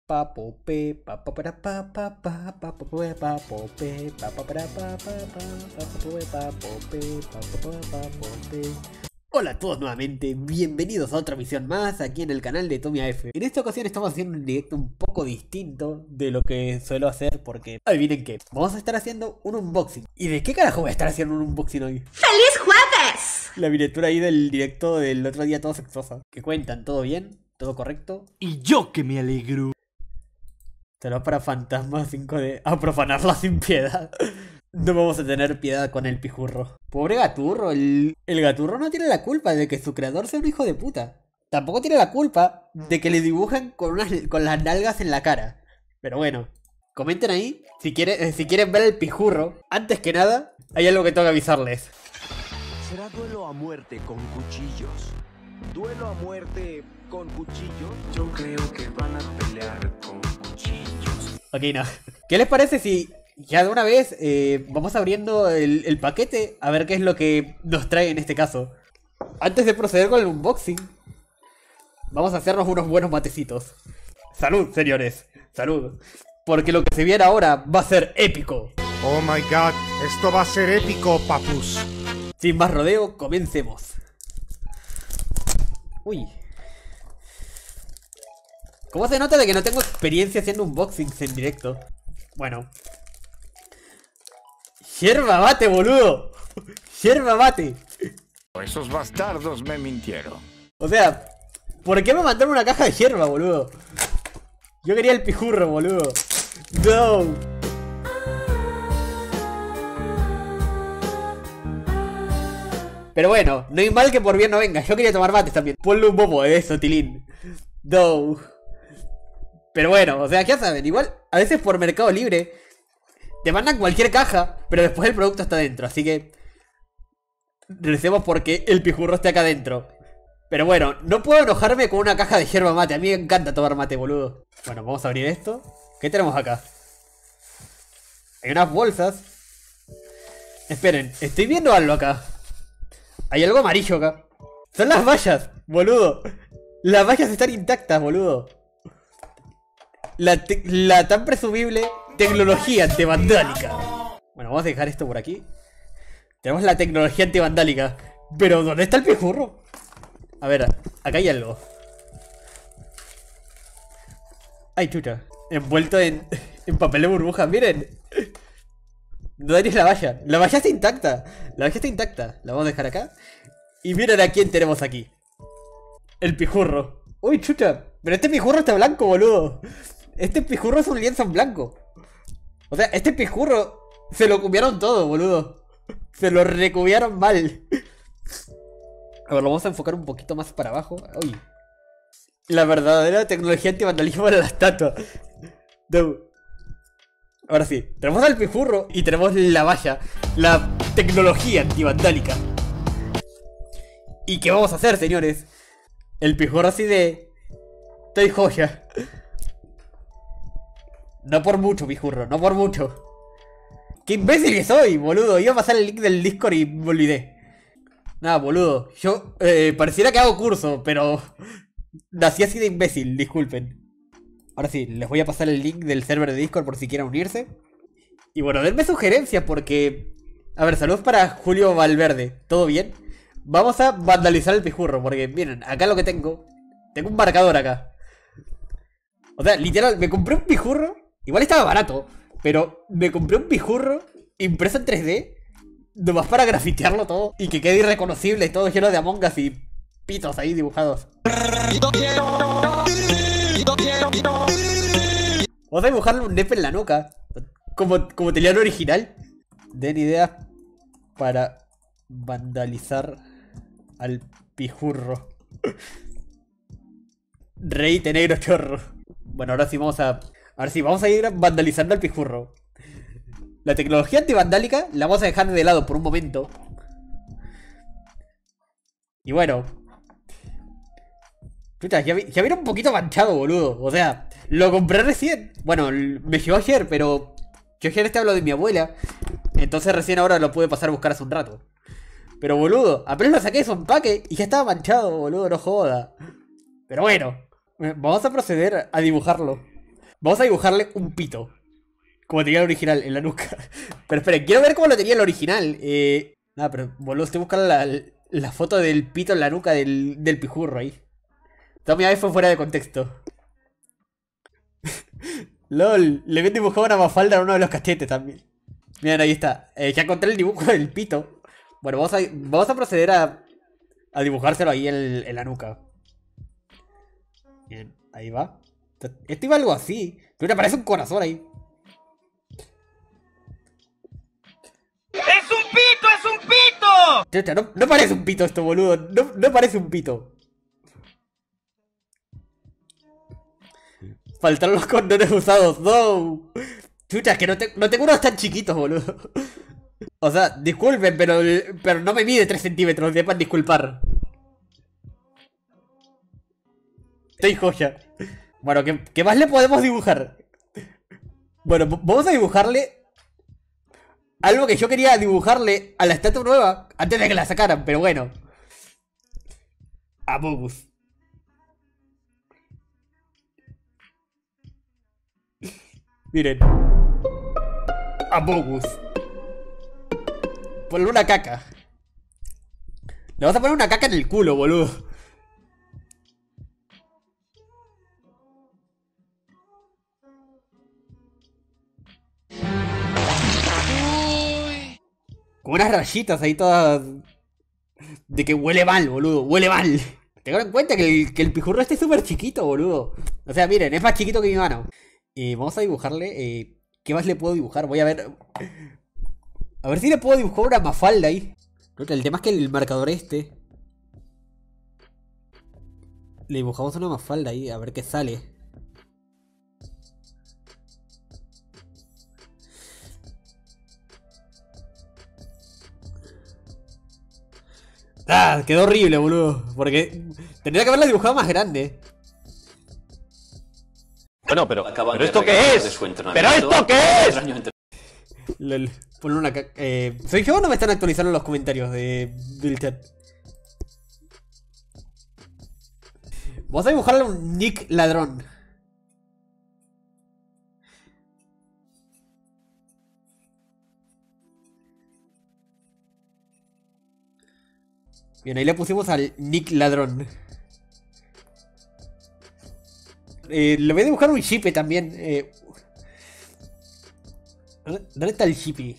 Papope, papapara, papapa, papope, papope, papapara, papapa, papope, papope, papapara, papope. Hola a todos nuevamente, bienvenidos a otra misión más aquí en el canal de Tommy AF. En esta ocasión estamos haciendo un directo un poco distinto de lo que suelo hacer porque, adivinen qué, vamos a estar haciendo un unboxing. ¿Y de qué carajo voy a estar haciendo un unboxing hoy? ¡Feliz jueves! La miniatura ahí del directo del otro día todo sexosa. ¿Qué cuentan? ¿Todo bien? ¿Todo correcto? Y yo que me alegro. Será para Fantasma 5D a profanarla sin piedad. No vamos a tener piedad con el pijurro. Pobre gaturro, el gaturro no tiene la culpa de que su creador sea un hijo de puta. Tampoco tiene la culpa de que le dibujen con las nalgas en la cara. Pero bueno, comenten ahí si quieren ver el pijurro. Antes que nada, hay algo que tengo que avisarles. Será duelo a muerte con cuchillos. ¿Duelo a muerte con cuchillos? Yo creo que van a pelear con cuchillos. Ok, no. ¿Qué les parece si ya de una vez vamos abriendo el paquete a ver qué es lo que nos trae en este caso? Antes de proceder con el unboxing, vamos a hacernos unos buenos matecitos. Salud, señores. Salud. Porque lo que se viene ahora va a ser épico. Oh my god, esto va a ser épico, papus. Sin más rodeo, comencemos. Uy. ¿Cómo se nota de que no tengo experiencia haciendo unboxings en directo? Bueno. ¡Yerba mate, boludo! ¡Yerba mate! Esos bastardos me mintieron. O sea, ¿por qué me mandaron una caja de hierba, boludo? Yo quería el pijurro, boludo. No. Pero bueno, no hay mal que por bien no venga. Yo quería tomar mates también. Ponle un bobo de eso, Tilín. No. Pero bueno, o sea, ya saben, igual a veces por Mercado Libre te mandan cualquier caja, pero después el producto está dentro. Así que recemos porque el pijurro esté acá adentro. Pero bueno, no puedo enojarme con una caja de yerba mate. A mí me encanta tomar mate, boludo. Bueno, vamos a abrir esto. ¿Qué tenemos acá? Hay unas bolsas. Esperen, estoy viendo algo acá. Hay algo amarillo acá. Son las vallas, boludo. Las vallas están intactas, boludo. La tan presumible tecnología antivandálica. Bueno, vamos a dejar esto por aquí. Tenemos la tecnología antivandálica. Pero ¿dónde está el pijurro? A ver, acá hay algo. Ay, chucha. Envuelto en papel de burbuja, miren. No daréis la valla. La valla está intacta. La valla está intacta. La vamos a dejar acá. Y miren a quién tenemos aquí. El pijurro. Uy, chucha. Pero este pijurro está blanco, boludo. Este pijurro es un lienzo en blanco. O sea, este pijurro se lo comieron todo, boludo. Se lo recubiaron mal. A ver, lo vamos a enfocar un poquito más para abajo. Uy. La verdadera tecnología antivandalismo era la estatua. No. Ahora sí, tenemos al pijurro y tenemos la valla. La tecnología antivandálica. ¿Y qué vamos a hacer, señores? El pijurro así de... Estoy joya. No por mucho, pijurro, no por mucho. ¡Qué imbécil que soy, boludo! Iba a pasar el link del Discord y me olvidé. Nada, boludo. Yo pareciera que hago curso, pero... nací así de imbécil, disculpen. Ahora sí, les voy a pasar el link del server de Discord por si quieren unirse. Y bueno, denme sugerencias porque... A ver, saludos para Julio Valverde. ¿Todo bien? Vamos a vandalizar el pijurro porque, miren, acá lo que tengo... Tengo un marcador acá. O sea, literal, me compré un pijurro. Igual estaba barato, pero me compré un pijurro impreso en 3D. Nomás para grafitearlo todo y que quede irreconocible, todo lleno de Among Us y pitos ahí dibujados. Vamos a dibujarle un nepe en la nuca, como tenía el original. Den ideas para vandalizar al pijurro. Reíte, negro chorro. Bueno, ahora sí vamos a... Ahora sí, vamos a ir vandalizando al pijurro. La tecnología antivandálica la vamos a dejar de lado por un momento. Y bueno. Chuta, ya viene un poquito manchado, boludo. O sea, lo compré recién. Bueno, me llegó ayer, pero... Yo ayer te hablo de mi abuela. Entonces recién ahora lo pude pasar a buscar hace un rato. Pero boludo, apenas lo saqué de su empaque y ya estaba manchado, boludo, no joda. Pero bueno, vamos a proceder a dibujarlo. Vamos a dibujarle un pito. Como tenía el original, en la nuca. Pero esperen, quiero ver cómo lo tenía el original. Nada, pero boludo, estoy buscando la foto del pito en la nuca del pijurro ahí. Toda mi vez fue fuera de contexto. LOL, le habían dibujado una mafalda a uno de los cachetes también. Miren, ahí está. Ya encontré el dibujo del pito. Bueno, vamos a proceder a dibujárselo ahí en la nuca. Bien, ahí va. Esto iba algo así. Pero me parece un corazón ahí. ¡Es un pito! ¡Es un pito! Chucha, no parece un pito esto, boludo. No parece un pito. Faltaron los condones usados. No. Chucha, es que no tengo unos tan chiquitos, boludo. O sea, disculpen, pero no me mide 3 centímetros. Sepan disculpar. Estoy joya. Bueno, ¿qué más le podemos dibujar? Bueno, vamos a dibujarle algo que yo quería dibujarle a la estatua nueva antes de que la sacaran, pero bueno. Amogus. Miren. Amogus. Ponle una caca. Le vamos a poner una caca en el culo, boludo. Con unas rayitas ahí todas de que huele mal, boludo. Huele mal. Tengan en cuenta que el pijurro este es súper chiquito, boludo. O sea, miren, es más chiquito que mi mano. Vamos a dibujarle. ¿Qué más le puedo dibujar? Voy a ver. A ver si le puedo dibujar una mafalda ahí. El tema es que el marcador este. Le dibujamos una mafalda ahí, a ver qué sale. Ah, quedó horrible, boludo. Porque tendría que haberla dibujado más grande. Bueno, pero ¿esto qué es? ¿Pero esto qué es? Lol, ponle una ¿soy yo o no me están actualizando los comentarios del chat? Vamos a dibujarle un Nick ladrón. Bien, ahí le pusimos al Nick ladrón. Le voy a dibujar un shippy también. ¿Dónde está el shippy?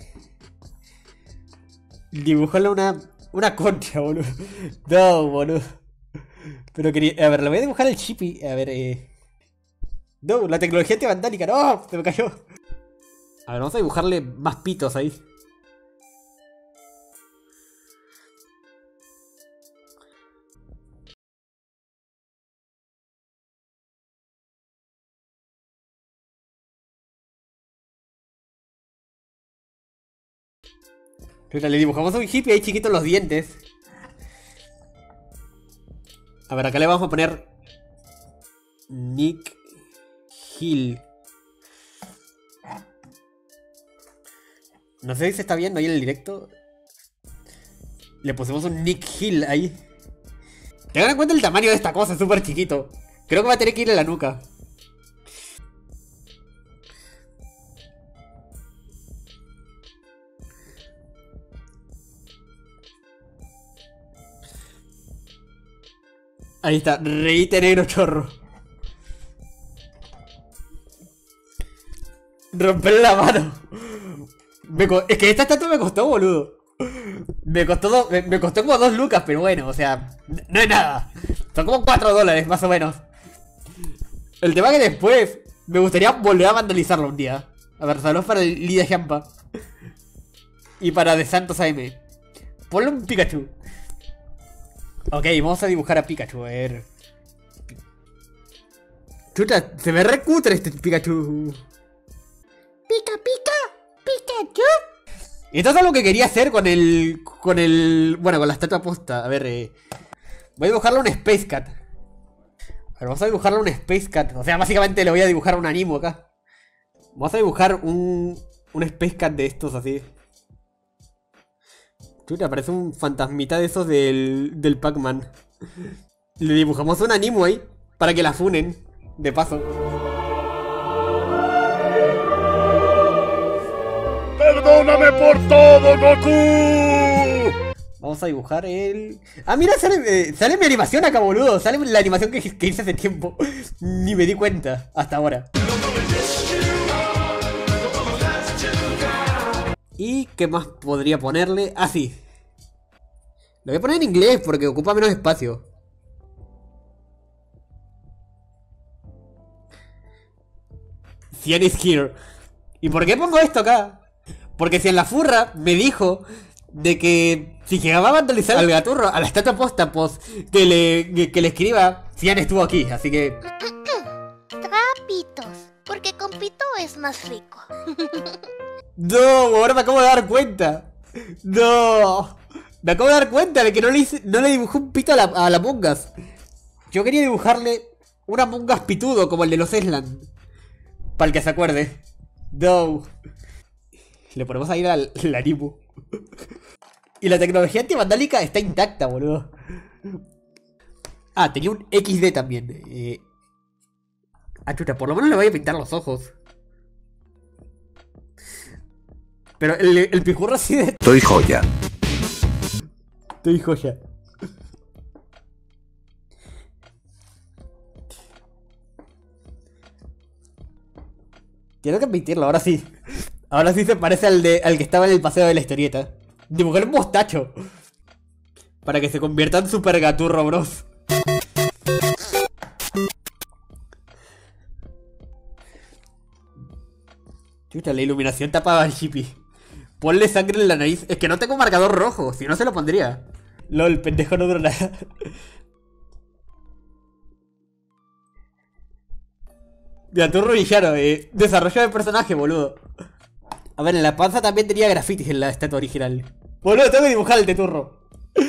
Dibujarle una concha, boludo. No, boludo. Pero quería... A ver, le voy a dibujar el shippy. A ver, no, la tecnología antivandálica. No, se me cayó. A ver, vamos a dibujarle más pitos ahí. Le dibujamos a un hippie ahí chiquito los dientes. A ver, acá le vamos a poner Nick Hill. No sé si se está viendo ahí en el directo. Le pusimos un Nick Hill ahí. Tengan en cuenta el tamaño de esta cosa, es súper chiquito. Creo que va a tener que ir en la nuca. Ahí está, reíte negro chorro. Romper la mano. Es que esta estatua me costó, boludo. Me costó como 2 lucas, pero bueno, o sea, no es nada. Son como $4 más o menos. El tema es que después me gustaría volver a vandalizarlo un día. A ver, saludos para el Lidia Jampa. Y para De Santos AM. Ponle un Pikachu. Ok, vamos a dibujar a Pikachu, a ver. Chuta, se ve re cutre este Pikachu. Pica, pica, Pikachu. Esto es algo que quería hacer con bueno, con la estatua posta. A ver, voy a dibujarle un Space Cat. A ver, vamos a dibujarle un Space Cat. O sea, básicamente le voy a dibujar un animo acá. Vamos a dibujar un Space Cat de estos así. Chuta, parece un fantasmita de esos del Pac-Man. Le dibujamos un animo ahí para que la funen, de paso. ¡Perdóname por todo, Goku! Vamos a dibujar el... Ah, mira, sale mi animación acá, boludo. Sale la animación que hice hace tiempo. Ni me di cuenta hasta ahora. ¿Y qué más podría ponerle? Ah, sí. Lo voy a poner en inglés porque ocupa menos espacio. Cien is here. ¿Y por qué pongo esto acá? Porque si en la furra me dijo de que si llegaba a vandalizar al gaturro a la estatua posta, pues que le escriba, Cian estuvo aquí, así que... Trapitos, porque con pito es más rico. No, ahora me acabo de dar cuenta. No, me acabo de dar cuenta de que no le dibujé un pito a la Among Us. Yo quería dibujarle un Among Us pitudo como el de los Eslan, para el que se acuerde. No. Le ponemos ahí la Nimu. Y la tecnología antivandálica está intacta, boludo. Ah, tenía un XD también. Ah, chuta, por lo menos le voy a pintar los ojos. Pero el pijurro así de... Estoy joya. Estoy joya. Quiero que admitirlo, ahora sí. Ahora sí se parece al que estaba en el paseo de la historieta. Dibujé un mostacho. Para que se convierta en Super Gaturro Bros. Chucha, la iluminación tapaba al hippie. Ponle sangre en la nariz. Es que no tengo marcador rojo, si no se lo pondría. LOL, pendejo no dura nada. Gaturro villano, desarrollo de personaje, boludo. A ver, en la panza también tenía grafitis en la estatua original. Boludo, tengo que dibujar el teturro.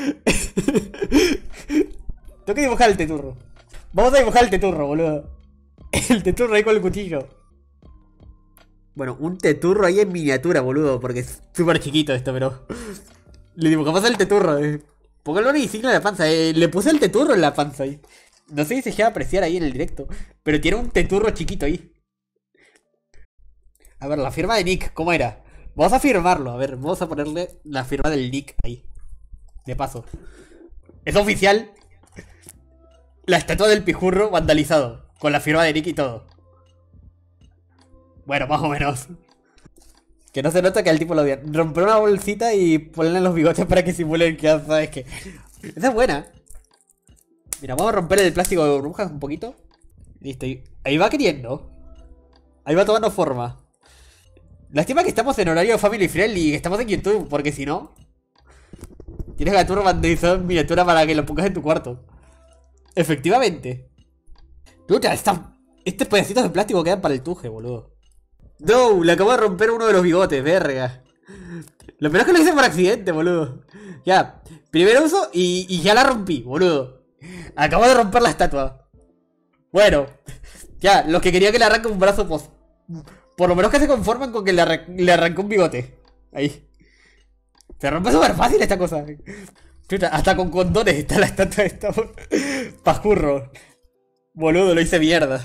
Tengo que dibujar el teturro. Vamos a dibujar el teturro, boludo. El teturro ahí con el cuchillo. Bueno, un teturro ahí en miniatura, boludo, porque es súper chiquito esto, pero... Le dibujamos el teturro, Póngalo en el signo de la panza, Le puse el teturro en la panza ahí. No sé si se llega a apreciar ahí en el directo, pero tiene un teturro chiquito ahí. A ver, la firma de Nick, ¿cómo era? Vamos a firmarlo, a ver, vamos a ponerle la firma del Nick ahí. De paso. Es oficial. La estatua del pijurro vandalizado. Con la firma de Nick y todo. Bueno, más o menos. Que no se nota que al tipo lo odian. Romper una bolsita y ponerle en los bigotes para que simulen que ya sabes que... Esa es buena. Mira, vamos a romper el plástico de burbujas un poquito. Listo, ahí va queriendo. Ahí va tomando forma. Lástima que estamos en horario family friendly y que estamos en YouTube, porque si no... Tienes Gaturro vandalizado en miniatura para que lo pongas en tu cuarto. Efectivamente. Lucha, estos pedacitos de plástico quedan para el tuje, boludo. No, le acabo de romper uno de los bigotes, verga. Lo peor es que lo hice por accidente, boludo. Ya, primer uso y ya la rompí, boludo. Acabo de romper la estatua. Bueno, ya, los que querían que le arranque un brazo, pues... Por lo menos que se conforman con que le arrancó un bigote. Ahí. Se rompe súper fácil esta cosa. Chuta, hasta con condones está la estatua de esta. Pajurro. Boludo, lo hice mierda.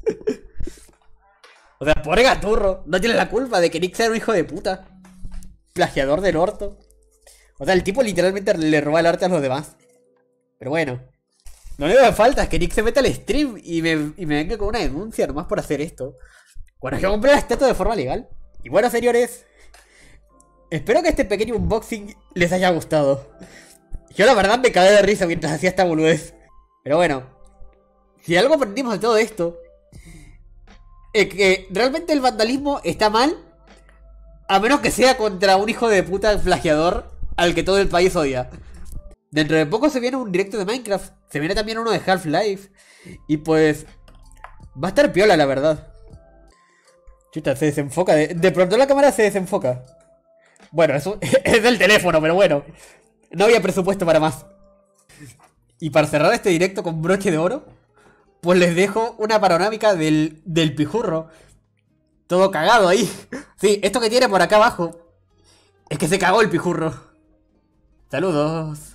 O sea, pobre Gaturro. No tiene la culpa de que Nick sea un hijo de puta. Plagiador del orto. O sea, el tipo literalmente le roba el arte a los demás. Pero bueno. Lo único que falta es que Nick se meta al stream y me venga con una denuncia nomás por hacer esto. Cuando yo compré la estatua de forma legal. Y bueno, señores, espero que este pequeño unboxing les haya gustado. Yo la verdad me cagué de risa mientras hacía esta boludez. Pero bueno, si algo aprendimos de todo esto, es que realmente el vandalismo está mal, a menos que sea contra un hijo de puta plagiador al que todo el país odia. Dentro de poco se viene un directo de Minecraft, se viene también uno de Half-Life, y pues va a estar piola, la verdad. Chuta, se desenfoca, de pronto la cámara se desenfoca. Bueno, eso es del teléfono, pero bueno, no había presupuesto para más. Y para cerrar este directo con broche de oro, pues les dejo una panorámica del pijurro. Todo cagado ahí. Sí, esto que tiene por acá abajo es que se cagó el pijurro. Saludos.